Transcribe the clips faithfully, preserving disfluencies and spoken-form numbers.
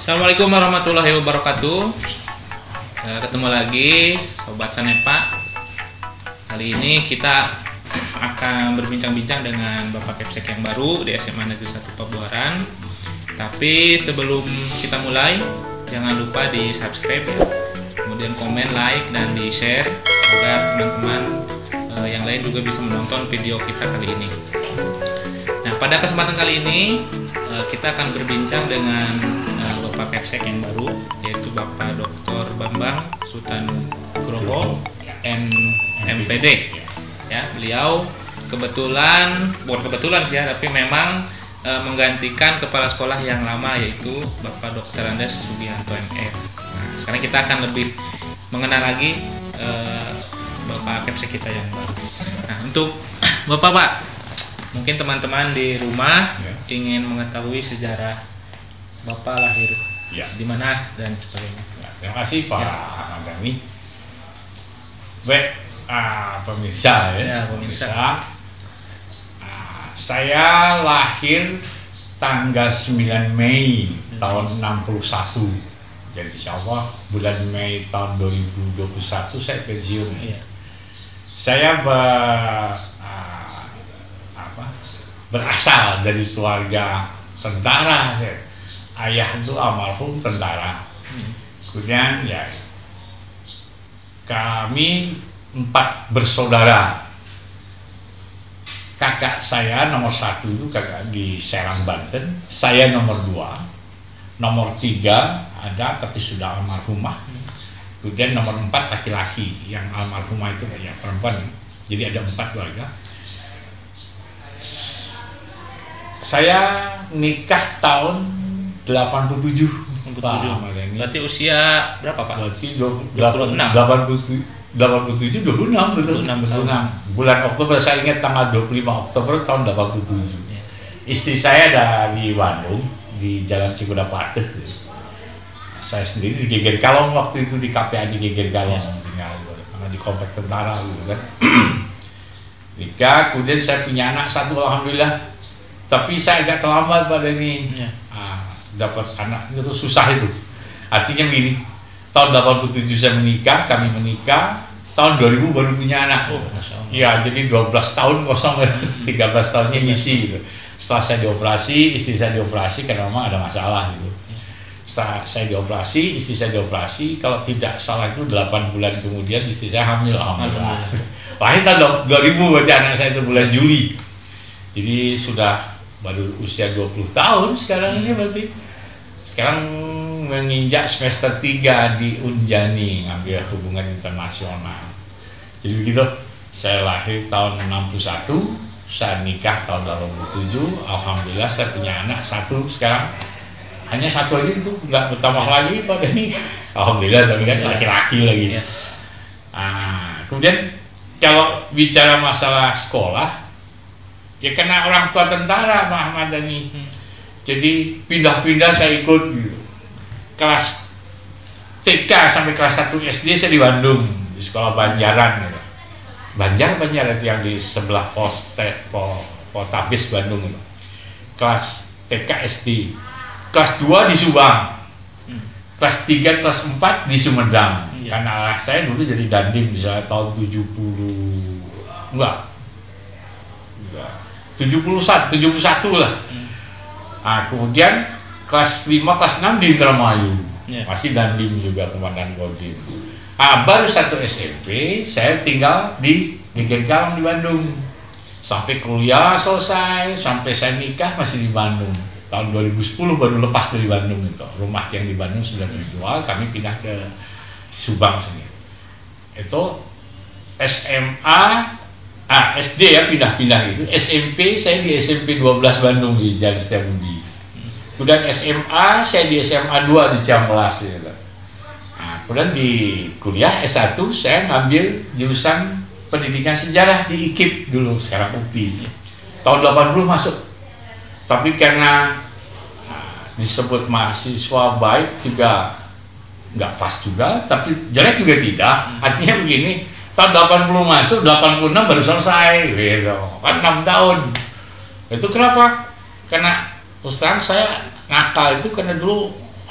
Assalamualaikum warahmatullahi wabarakatuh. Eh, ketemu lagi Sobat Sanepa. Kali ini kita akan berbincang-bincang dengan Bapak Kepsek yang baru di S M A Negeri satu Pabuaran. Tapi sebelum kita mulai, jangan lupa di subscribe ya, kemudian komen, like, dan di share agar teman-teman eh, yang lain juga bisa menonton video kita kali ini. Nah, pada kesempatan kali ini eh, kita akan berbincang dengan eh, Bapak Kepsek yang baru, yaitu Bapak Doktor Bambang Sutannugroho, M Pd. Ya, beliau kebetulan, bukan kebetulan sih ya, tapi memang e, menggantikan kepala sekolah yang lama, yaitu Bapak Doktor Andes Subianto M F. Nah, sekarang kita akan lebih mengenal lagi e, Bapak Kepsek kita yang baru. Nah, untuk Bapak Pak, mungkin teman-teman di rumah ya ingin mengetahui sejarah Bapak lahir ya di mana dan sebagainya. Ya, terima kasih Pak Agami. Baik. Ah, pemirsa ya, ya pemirsa. pemirsa. Ah, saya lahir tanggal sembilan Mei tahun enam puluh satu. Jadi insya Allah bulan Mei tahun dua ribu dua puluh satu saya pensiun. Ya. Saya ber, ah, apa, berasal dari keluarga tentara. Saya. Ayah itu almarhum tentara. Hmm. Kemudian ya kami empat bersaudara. Kakak saya nomor satu itu kakak di Serang, Banten. Saya nomor dua. Nomor tiga ada tapi sudah almarhumah. Kemudian nomor empat laki-laki, yang almarhumah itu ya perempuan. Jadi ada empat keluarga. Saya nikah tahun delapan puluh tujuh. Berarti usia berapa Pak? Berarti delapan puluh tujuh. delapan puluh tujuh, dua puluh enam betul. dua puluh enam. Bulan Oktober, saya ingat tanggal dua puluh lima Oktober tahun delapan puluh tujuh. Ya. Istri saya ada di Bandung, di Jalan Cikudapate. Saya sendiri di Geger Kalong waktu itu, di K P A di Geger Kalong, ya. Tinggal di kompleks tentara gitu kan. Nikah, kemudian saya punya anak satu alhamdulillah. Tapi saya agak terlambat pada ini. Ya. Ah, dapat anak itu susah itu. Artinya begini, tahun delapan puluh tujuh saya menikah, kami menikah, tahun dua ribu baru punya anak. Oh, Masya Allah. Ya, jadi dua belas tahun kosong, tiga belas tahunnya ngisi gitu. Setelah saya dioperasi, istri saya dioperasi karena memang ada masalah gitu. Setelah saya dioperasi, istri saya dioperasi, kalau tidak salah itu delapan bulan kemudian istri saya hamil, alhamdulillah. Lahir tahun dua ribu berarti anak saya itu bulan Juli. Jadi sudah baru usia dua puluh tahun sekarang ini berarti. Sekarang menginjak semester tiga di Unjani, ngambil hubungan internasional. Jadi begitu, saya lahir tahun enam puluh satu, saya nikah tahun delapan puluh tujuh, alhamdulillah saya punya anak satu sekarang. Hanya satu aja itu, nggak bertambah lagi pada ini. Alhamdulillah, tapi kan laki-laki lagi. Nah, kemudian kalau bicara masalah sekolah, ya karena orang tua tentara Pak Ahmad Dhani. Jadi pindah-pindah saya ikut gitu. Kelas T K sampai kelas satu S D saya di Bandung, di sekolah Banjaran gitu. Banjar Banjaran itu yang di sebelah pos Poltabes Bandung gitu. Kelas T K S D. Kelas dua di Subang. Kelas tiga, kelas empat di Sumedang. Ya. Karena ayah saya dulu jadi dandim di tahun tujuh puluh enggak. Enggak. tujuh puluh satu, tujuh puluh satu lah. Hmm. Nah, kemudian kelas lima, kelas enam di Indramayu, yeah. Masih dandim juga komandan kodim. Ah, baru satu S M P saya tinggal di Geger Kalong di Bandung sampai kuliah selesai, sampai saya nikah masih di Bandung. Tahun dua ribu sepuluh baru lepas dari Bandung itu. Rumah yang di Bandung sudah terjual, kami pindah ke Subang sini. Itu S M A, ah S D ya pindah-pindah gitu. S M P saya di S M P dua belas Bandung di Jalan Setiabudi. Kemudian S M A saya di S M A dua di Ciampelas gitu. Nah, kemudian di kuliah S satu saya ngambil jurusan pendidikan sejarah di I K I P dulu, sekarang U P I. Tahun delapan puluh masuk. Tapi karena nah, disebut mahasiswa baik juga nggak pas juga, tapi jelek juga tidak. Artinya begini, tahun delapan puluh masuk, delapan puluh enam baru selesai gitu. Kan enam tahun. Itu kenapa? Karena terus terang saya nakal itu karena dulu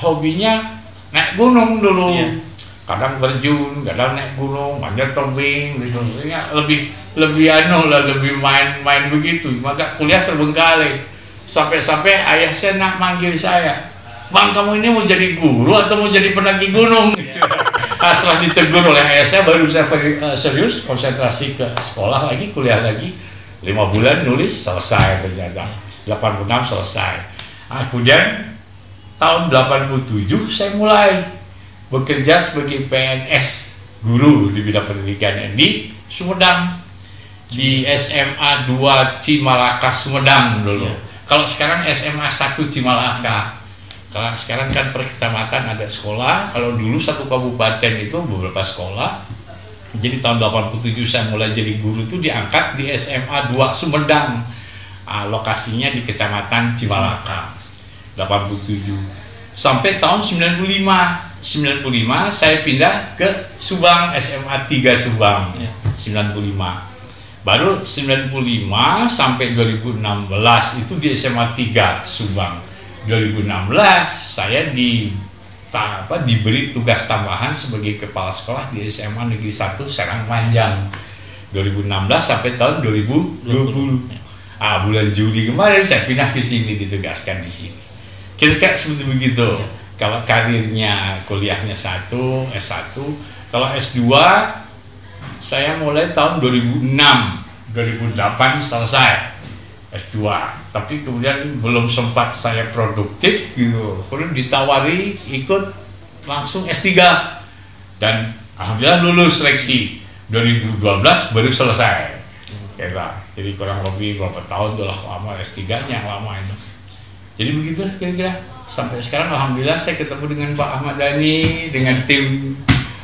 hobinya naik gunung dulu. Iya. Kadang terjun, kadang naik gunung, manjat tebing gitu. Maksudnya lebih lebih anu lah, lebih main-main begitu. Maka kuliah terbengkalai. Sampai-sampai ayah saya nak manggil saya, "Bang, kamu ini mau jadi guru atau mau jadi pendaki gunung?" Nah, setelah ditegur oleh ayah saya, baru saya serius konsentrasi ke sekolah lagi, kuliah lagi. Lima bulan nulis selesai ternyata. delapan puluh enam selesai. Nah, kemudian tahun delapan puluh tujuh saya mulai bekerja sebagai P N S guru di bidang pendidikan di Sumedang, di S M A dua Cimalaka Sumedang dulu. Ya. Kalau sekarang S M A satu Cimalaka. Kalau sekarang kan per kecamatan ada sekolah. Kalau dulu satu kabupaten itu beberapa sekolah. Jadi tahun delapan puluh tujuh saya mulai jadi guru itu diangkat di S M A dua Sumedang. Ah, lokasinya di kecamatan Cimalaka. delapan puluh tujuh sampai tahun sembilan puluh lima. sembilan puluh lima saya pindah ke Subang, S M A tiga Subang. Ya. sembilan puluh lima. Baru sembilan puluh lima sampai dua ribu enam belas itu di S M A tiga Subang. dua ribu enam belas saya di apa diberi tugas tambahan sebagai kepala sekolah di S M A Negeri satu Serang Panjang. dua ribu enam belas sampai tahun dua ribu dua puluh. Ah, bulan Juli kemarin saya pindah ke sini, ditugaskan di sini. Kira-kira seperti begitu. Ya. Kalau karirnya kuliahnya satu, S satu, kalau S dua saya mulai tahun dua ribu enam, dua ribu delapan selesai S dua. Tapi kemudian belum sempat saya produktif gitu. Kemudian ditawari ikut langsung S tiga. Dan alhamdulillah lulus seleksi. dua ribu dua belas baru selesai. Ya, jadi kurang lebih berapa tahun tuh lah lama S tiga-nya lama itu. Jadi begitu kira-kira. Sampai sekarang alhamdulillah saya ketemu dengan Pak Ahmad Dhani, dengan tim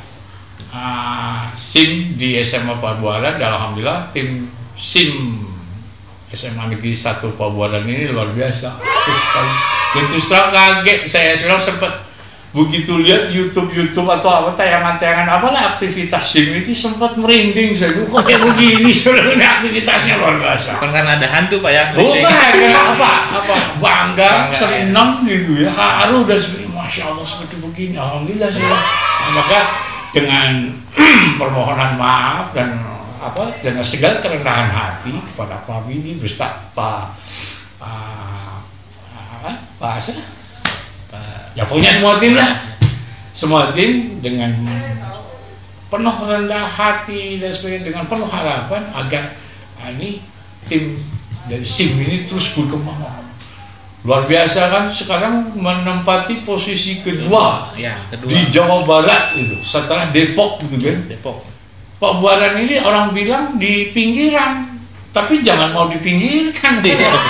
uh, SIM di S M A Pabuaran. Dan alhamdulillah tim SIM S M A Negeri satu Pabuaran ini luar biasa. Terus dan terus terang kaget saya, sudah sempat begitu lihat YouTube YouTube atau apa tayangan-tayangan apalah aktivitas SIM itu sempat merinding saya. Kok kayak begini sebenarnya aktivitasnya luar biasa. Bukan karena ada hantu Pak ya? Bukan, karena apa? Apa bangga, bangga senang ya. Gitu ya, haru dan sebagainya. Masya Allah seperti begini. Alhamdulillah saya. Nah, maka dengan permohonan maaf dan apa dengan segala kerendahan hati kepada Pak Widi beserta Pak uh, apa Pak Asa, ya punya semua tim lah, semua tim dengan penuh rendah hati dan sebagainya, dengan penuh harapan agar nah, ini tim dari SIM ini terus berkembang luar biasa kan. Sekarang menempati posisi kedua, ya, kedua di Jawa Barat itu setelah Depok gitu kan. Depok. Pabuaran ini orang bilang di pinggiran, tapi jangan mau dipinggirkan.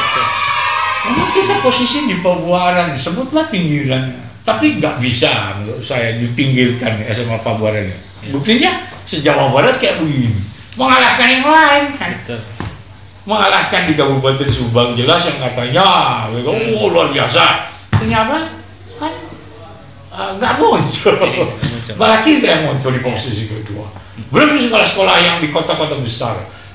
Memang kita posisi di Pabuaran, sebutlah pinggiran, tapi nggak bisa menurut saya dipinggirkan S M A Pabuaran. Ya. Buktinya se-Jawa Barat kayak begini, mengalahkan yang lain kan. Betul. Mengalahkan di Kabupaten Subang jelas yang katanya, oh luar biasa. Ternyata kan nggak uh, muncul, malah kita yang muncul di posisi kedua. Belum di sekolah-sekolah yang di kota-kota besar,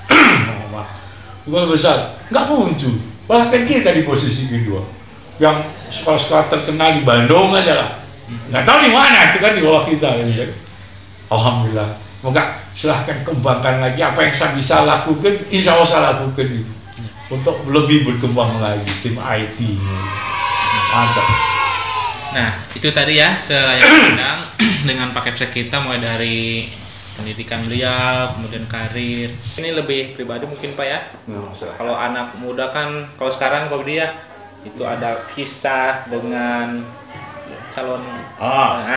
sekolah besar nggak muncul, bahkan kita di posisi kedua. Yang sekolah-sekolah terkenal di Bandung aja lah, nggak tahu di mana itu kan di bawah kita. Ya. Alhamdulillah, semoga silahkan kembangkan lagi apa yang saya bisa lakukan, insya Allah saya lakukan itu untuk lebih berkembang lagi tim I T. Mantap. Nah itu tadi ya selayaknya pandang dengan paket set kita mulai dari pendidikan beliau, kemudian karir. Ini lebih pribadi mungkin Pak ya. No, kalau anak muda kan, kalau sekarang kalau dia itu ada kisah dengan calon. Ah.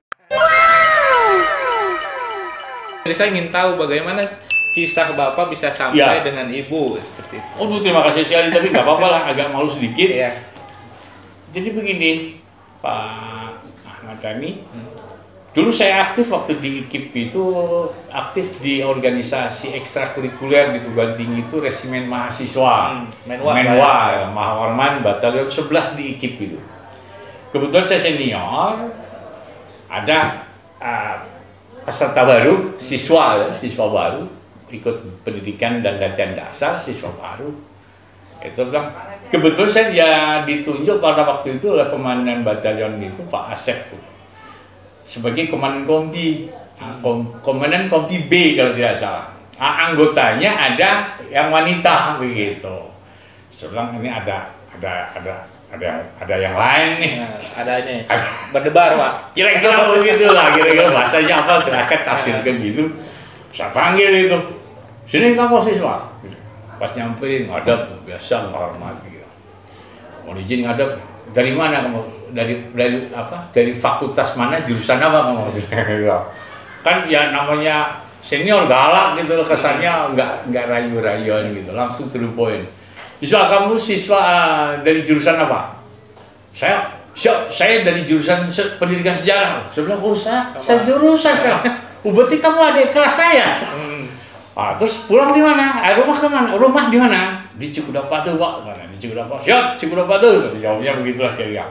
Jadi saya ingin tahu bagaimana kisah Bapak bisa sampai ya. Dengan Ibu seperti itu. Oh, terima kasih sekali, tapi nggak apa-apa lah, agak malu sedikit. Ya. Jadi begini, Pak Ahmad Dhani. Hmm. Dulu saya aktif waktu di I K I P itu, aktif di organisasi ekstrakurikuler di perguruan tinggi itu Resimen Mahasiswa, hmm, Menwa, Menwa ya, Mahawarman Batalion sebelas di I K I P itu. Kebetulan saya senior, ada uh, peserta baru, siswa ya, siswa baru, ikut pendidikan dan latihan dasar, siswa baru. Itu bilang, kebetulan saya dia ditunjuk pada waktu itu oleh komandan batalion itu Pak Asep sebagai komandan kompi, kom komandan kompi B kalau tidak salah. Anggotanya ada yang wanita begitu. Saya bilang ini ada ada ada ada ada yang lain nih. Nah, ada ini berdebar Pak. Kira-kira begitu lah, kira-kira bahasanya apa silahkan tafsirkan gitu. Saya panggil itu, sini kamu siswa. Pas nyamperin ngadap biasa menghormati. Mau izin ngadap dari mana kamu? Dari dari apa? Dari fakultas mana? Jurusan apa kamu? Kan ya namanya senior galak gitu loh, kesannya nggak nggak rayu-rayuan gitu, langsung to the point. Siswa kamu siswa uh, dari jurusan apa? Saya siap, saya dari jurusan se pendidikan sejarah. Saya bilang, oh saya, saya jurusan saya. Oh, berarti kamu ada kelas saya. Hmm. Ah, terus pulang di mana? Ah, rumah kemana? Rumah di mana? Di Cikudapatu Pak. Mana? Di Cikudapatu. Siap, Cikudapatu. Jawabnya begitulah kira-kira.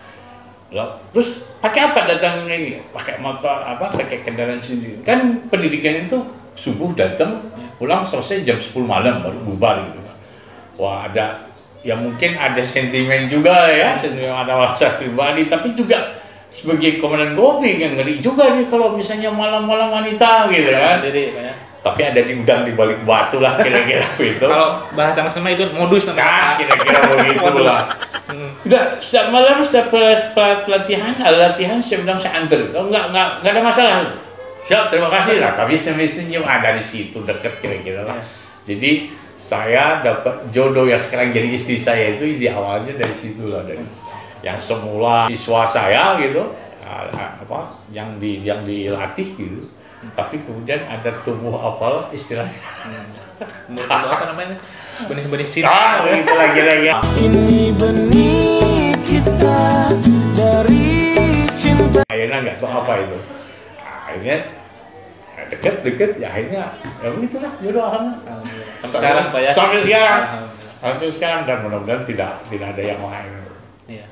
Terus pakai apa datang ini? Pakai motor apa? Pakai kendaraan sendiri. Kan pendidikan itu subuh datang, pulang selesai jam sepuluh malam baru bubar gitu. Wah, ada ya mungkin ada sentimen juga ya, sentimen ada rasa pribadi, tapi juga sebagai komandan kopi yang ngeri juga nih kalau misalnya malam-malam wanita gitu kan. Sendiri, ya. Tapi ada di udang di balik batu lah kira-kira itu. Kalau bahasa sama itu modus namanya. Nah, kira-kira begitu lah. Udah, setiap malam setiap pelatihan, latihan saya bilang saya antar. Kalau nggak nggak nggak ada masalah. Siap, terima kasih lah. Tapi semisnya ada di situ deket kira-kira lah. Jadi saya dapat jodoh yang sekarang jadi istri saya itu di awalnya dari situ lah, dari yang semula siswa saya gitu, apa yang di yang dilatih gitu. Tapi kemudian ada tumbuh apalah istilahnya. Hmm. Apa namanya? Benih-benih cinta. Ah, begitu lagi lagi. Ini benih kita dari cinta. Akhirnya nggak tahu apa itu. Akhirnya deket-deket ya akhirnya ya begitulah jodoh alhamdulillah. Sampai sekarang Pak ya. Sampai sekarang. Sampai sekarang dan mudah-mudahan tidak tidak ada yang lain. Iya.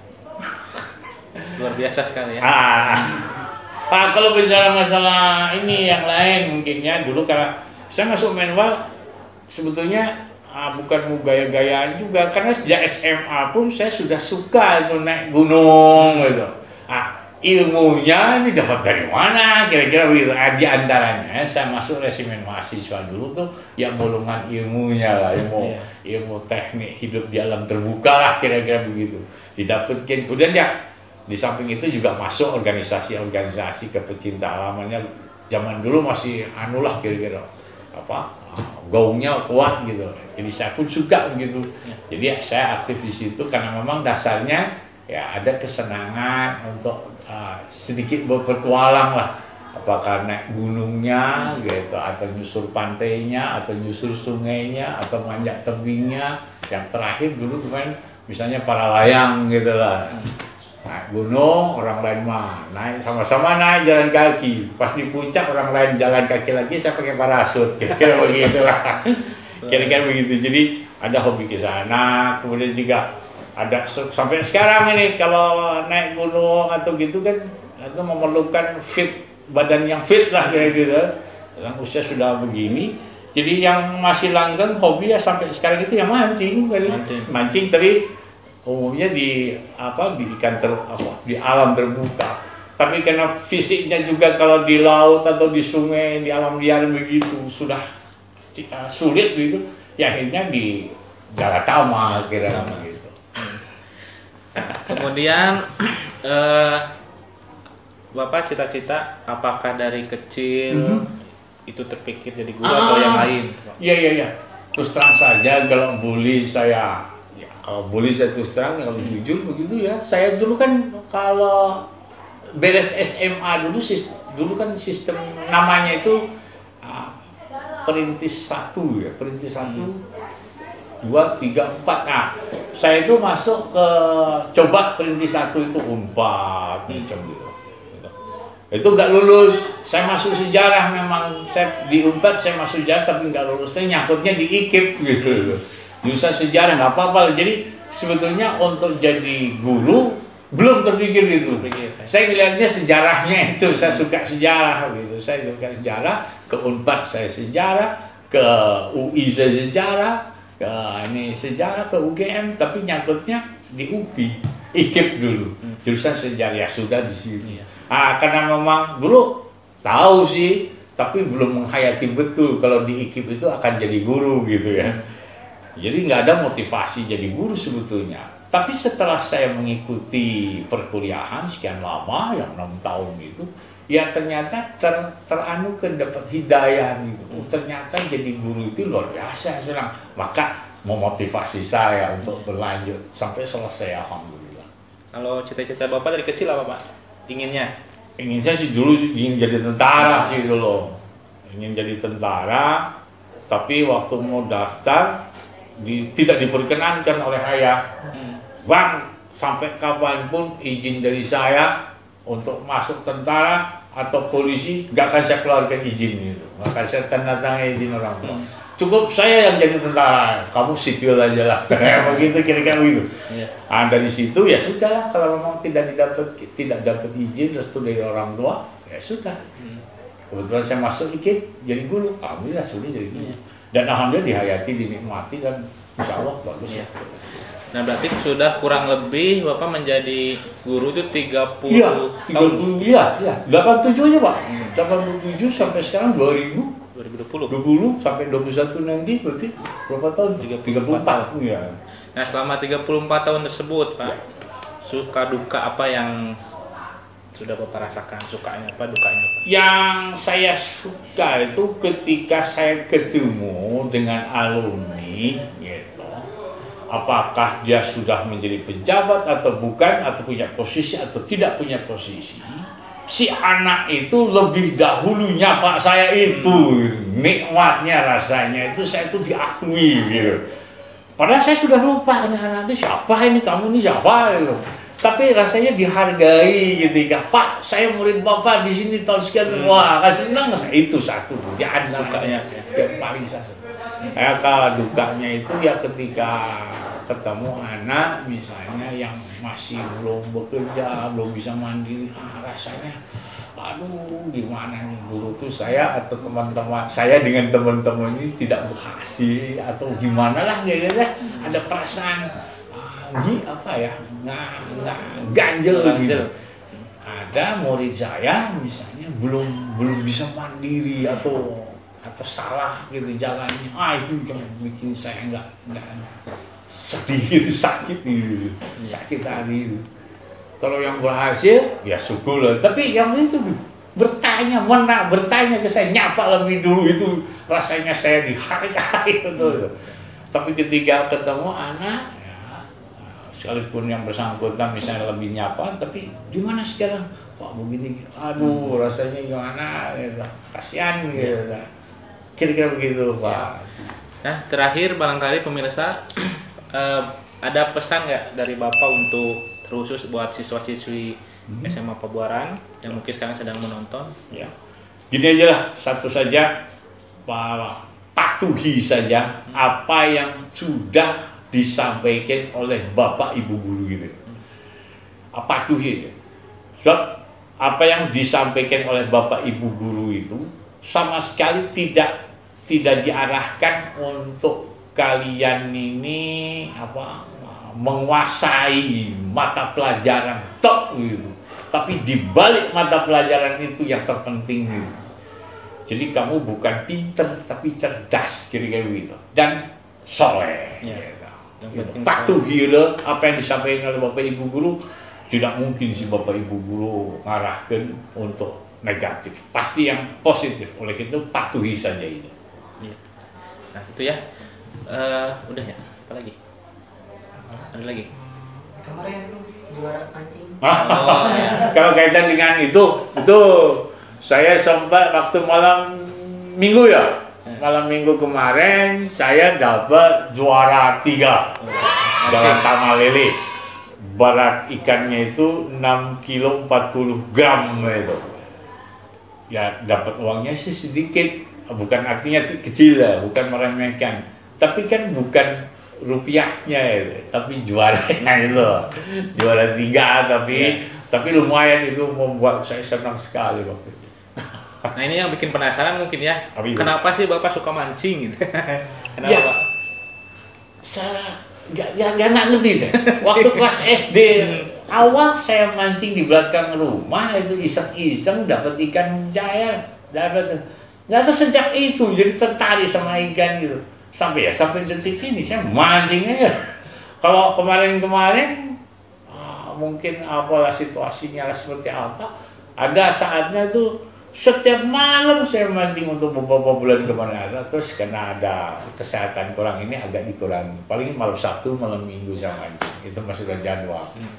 Luar biasa sekali ya. Ah. Pak, kalau bicara masalah ini yang lain mungkin ya, dulu karena saya masuk Menwa sebetulnya ah, bukan mau gaya-gayaan juga, karena sejak S M A pun saya sudah suka itu naik gunung gitu. Ah, ilmunya ini dapat dari mana kira-kira begitu. Ah, di antaranya saya masuk resimen mahasiswa dulu tuh yang golongan ilmunya lah, ilmu yeah. ilmu teknik hidup di alam terbuka lah kira-kira begitu. Didapatkan kemudian ya di samping itu juga masuk organisasi-organisasi kepecinta alamannya zaman dulu masih anu lah kira-kira apa gaungnya kuat gitu. Jadi saya pun suka begitu. Jadi ya, saya aktif di situ karena memang dasarnya ya ada kesenangan untuk uh, sedikit berpetualang lah. Apakah naik gunungnya gitu atau nyusur pantainya atau nyusur sungainya atau manjat tebingnya. Yang terakhir dulu kemarin misalnya para layang gitu lah. Naik gunung, orang lain mah naik sama-sama naik jalan kaki. Pas di puncak orang lain jalan kaki lagi, saya pakai parasut. Kira-kira begitulah. Kira-kira begitu. Jadi ada hobi ke sana. Kemudian juga ada sampai sekarang ini kalau naik gunung atau gitu kan, itu memerlukan fit badan yang fit lah kira-kira. Dan usia sudah begini. Jadi yang masih langgeng hobi ya sampai sekarang itu yang mancing, mancing, mancing tapi umumnya di apa di ikan ter apa di alam terbuka. Tapi karena fisiknya juga kalau di laut atau di sungai di alam liar begitu sudah uh, sulit begitu, ya akhirnya di Galatama kira-kira begitu. Kemudian eh, Bapak cita-cita apakah dari kecil mm-hmm. itu terpikir jadi guru ah, atau yang lain? Iya iya iya. Terus terang saja kalau boleh saya Kalau boleh saya terus terang, kalau jujur begitu ya, saya dulu kan kalau beres S M A dulu, dulu kan sistem namanya itu uh, perintis satu ya, perintis satu, dua, tiga, empat. Nah, saya itu masuk ke coba perintis satu itu unpad macam gitu. Itu nggak lulus, saya masuk sejarah memang, saya di unpad saya masuk sejarah tapi nggak lulus, saya nyangkutnya di I K I P gitu. Jurusan sejarah nggak apa-apa, jadi sebetulnya untuk jadi guru belum terpikir gitu. Saya melihatnya sejarahnya itu, saya suka sejarah gitu. Saya suka sejarah, ke Unpad saya sejarah, ke U I saya sejarah, Ya, ini sejarah ke U G M tapi nyangkutnya di U P I, I K I P dulu. Jurusan sejarah ya sudah di sini. Iya. Ah, karena memang dulu tahu sih, tapi belum menghayati betul kalau di I K I P itu akan jadi guru gitu ya. Jadi nggak ada motivasi jadi guru sebetulnya. Tapi setelah saya mengikuti perkuliahan sekian lama, yang enam tahun itu, ya ternyata ter, teranukan dapat hidayah gitu. Oh, ternyata jadi guru itu luar biasa sekarang. Maka memotivasi saya untuk berlanjut sampai selesai, alhamdulillah. Kalau cita-cita Bapak dari kecil apa Pak? Inginnya? Ingin saya sih dulu ingin jadi tentara sih dulu. Ingin jadi tentara, tapi waktu mau daftar di, tidak diperkenankan oleh ayah. Hmm. Bang, sampai kapanpun izin dari saya untuk masuk tentara atau polisi, gak akan saya keluarkan izin itu. Maka saya tanda tangan izin orang tua. Hmm. Cukup saya yang jadi tentara, kamu sipil aja lah. Begitu kira-kira begitu. Yeah. Nah, dari situ ya sudahlah, kalau memang tidak didapat tidak dapat izin restu dari orang tua, ya sudah. Hmm. Kebetulan saya masuk I K I P jadi guru, alhamdulillah sudah jadi guru. Yeah. Dan alhamdulillah dihayati, dinikmati dan insya Allah bagus. Yeah. Nah berarti sudah kurang lebih Bapak menjadi guru itu tiga puluh iya, tahun? tiga puluh, iya, iya. delapan puluh tujuh aja Pak, hmm. delapan puluh tujuh sampai sekarang dua ribu dua puluh sampai dua puluh satu nanti berarti berapa tahun? tiga puluh empat. Iya. Nah selama tiga puluh empat tahun tersebut Pak, ya. Suka duka apa yang sudah Bapak rasakan? Sukanya apa, dukanya apa? Yang saya suka itu ketika saya ketemu dengan alumni gitu. Apakah dia sudah menjadi pejabat atau bukan, atau punya posisi atau tidak punya posisi, si anak itu lebih dahulu nyapa saya itu, nikmatnya rasanya itu saya itu diakui gitu. Padahal saya sudah lupa ini anak itu siapa, ini kamu ini siapa gitu. Tapi rasanya dihargai ketika Pak, saya murid Bapak di sini tahun sekian, hmm. wah senang saya itu satu, dia ada sukanya yang paling saya suka. Ya, kalau dukanya itu ya ketika ketemu anak misalnya yang masih belum bekerja, belum bisa mandiri, ah, rasanya aduh gimana nih dulu tuh saya atau teman-teman saya dengan teman-teman ini tidak berhasil atau gimana lah gitu ya, ada perasaan ah, apa ya nggak nggak ganjel gitu. Ada murid saya misalnya belum belum bisa mandiri atau atau salah gitu jalannya, ah itu yang bikin saya nggak nggak sedih itu, sakit gitu, sakit hati itu. Kalau yang berhasil ya syukur lah, tapi yang itu bertanya, mana bertanya ke saya, nyapa lebih dulu itu rasanya saya dihargai betul. Hmm. Tapi ketika ketemu anak ya, sekalipun yang bersangkutan misalnya lebih nyapa, tapi gimana sekarang Pak begini, aduh hmm. rasanya gimana gitu, kasihan gitu. Kira-kira begitu Pak. Nah terakhir barangkali pemirsa uh, ada pesan nggak dari Bapak untuk khusus buat siswa-siswi hmm. S M A Pabuaran yang mungkin sekarang sedang menonton? Ya, gini aja lah, satu saja Pak, patuhi saja hmm. apa yang sudah disampaikan oleh Bapak Ibu guru gitu. Hmm. Patuhi. Sebab apa yang disampaikan oleh Bapak Ibu guru itu sama sekali tidak tidak diarahkan untuk kalian ini apa menguasai mata pelajaran tok gitu. Tapi di balik mata pelajaran itu yang terpenting gitu. Jadi kamu bukan pinter tapi cerdas kira-kira gitu dan soleh. Ya. Gitu. Patuhi gitu, apa yang disampaikan oleh Bapak Ibu guru. Tidak mungkin si Bapak Ibu guru ngarahkan untuk negatif, pasti yang positif. Oleh itu patuhi saja itu. Ya. Nah itu ya, uh, udah ya. Apa lagi? Ada lagi? Kemarin tuh juara pancing. Oh, ya. Kalau kaitan dengan itu, itu saya sempat waktu malam minggu ya, malam minggu kemarin saya dapat juara tiga dalam Tamalele. Berat ikannya itu enam kilo empat puluh gram itu. Ya dapat uangnya sih sedikit, bukan artinya kecil lah, bukan meremehkan. Tapi kan bukan rupiahnya itu, tapi juaranya itu, juara tiga tapi ya. Tapi lumayan itu membuat saya senang sekali waktu itu. Nah ini yang bikin penasaran mungkin ya, tapi kenapa itu? Sih Bapak suka mancing gitu? Kenapa ya. Pak? saya nggak nggak nggak ngerti saya. Waktu kelas S D awal saya mancing di belakang rumah itu iseng-iseng dapat ikan mujair, dapat nggak tahu sejak itu jadi tertarik sama ikan gitu. Sampai ya sampai detik ini saya mancing aja. Kalau kemarin-kemarin ah, mungkin apalah situasinya seperti apa, ada saatnya tuh setiap malam saya mancing untuk beberapa bulan kemarin, terus karena ada kesehatan kurang ini agak dikurangi. Paling malam Sabtu, malam Minggu saya mancing. Itu masih udah jadwal. Hmm.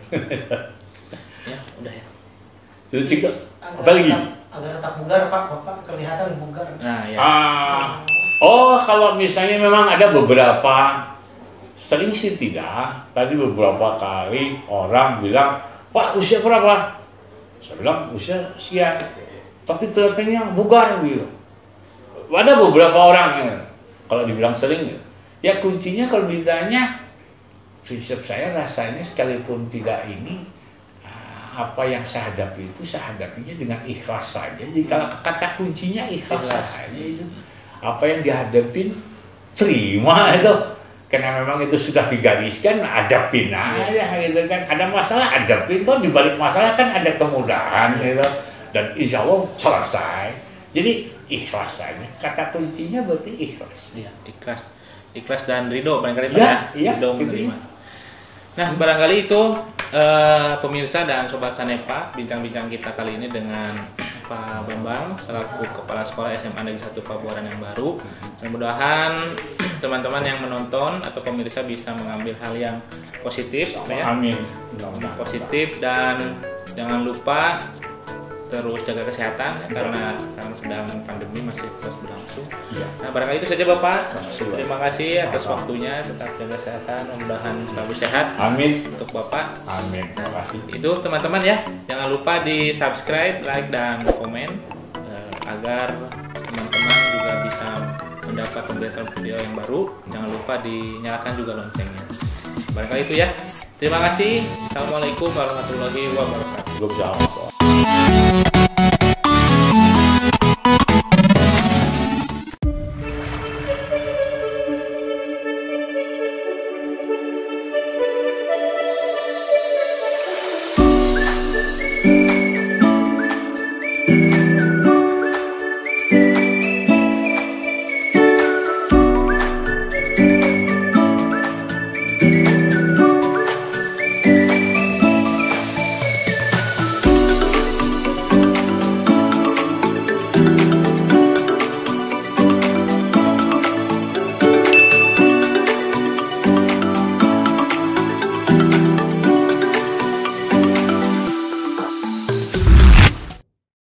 Ya, udah ya. Terus juga Agak apa lagi? tetap- Agak tetap bugar Pak, Bapak kelihatan bugar. Nah, ya. Ah, oh kalau misalnya memang ada beberapa, sering sih tidak. Tadi beberapa kali orang bilang, Pak usia berapa? Saya bilang usia sekian. Tapi kelihatannya bugar gitu. Ada beberapa orang ya, kalau dibilang sering ya, ya kuncinya kalau ditanya prinsip saya rasanya sekalipun tidak ini ah, apa yang saya hadapi itu saya hadapinya dengan ikhlas saja. Jadi kalau kata kuncinya ikhlas, Ikhlas. saja itu apa yang dihadapin terima itu. Karena memang itu sudah digariskan, hadapin aja gitu kan. Ada masalah hadapin, kok dibalik masalah kan ada kemudahan gitu. Dan insya Allah selesai. Jadi ikhlas saja. Kata kuncinya berarti ikhlas. Iya, ikhlas. Ikhlas dan ridho barangkali Pak Ya, ya. iya, Ridho gitu menerima. ya. Nah, barangkali itu eh, pemirsa dan sobat Sanepa, bincang-bincang kita kali ini dengan Pak Bambang selaku Kepala Sekolah S M A Negeri satu Pabuaran yang baru. Mudah-mudahan teman-teman yang menonton atau pemirsa bisa mengambil hal yang positif ya. Amin. Positif dan jangan lupa terus jaga kesehatan ya, karena karena sedang pandemi masih terus berlangsung. Iya. Nah, barangkali itu saja Bapak. Makasih, Pak. Terima kasih atas waktunya, tetap jaga kesehatan, mudah-mudahan selalu sehat Amin. untuk Bapak. Amin. Terima kasih. Itu teman-teman ya, jangan lupa di subscribe, like dan komen eh, agar teman-teman juga bisa mendapat pemberitaan video yang baru. Jangan lupa dinyalakan juga loncengnya. Barangkali itu ya. Terima kasih. Assalamualaikum warahmatullahi wabarakatuh. Waalaikumsalam.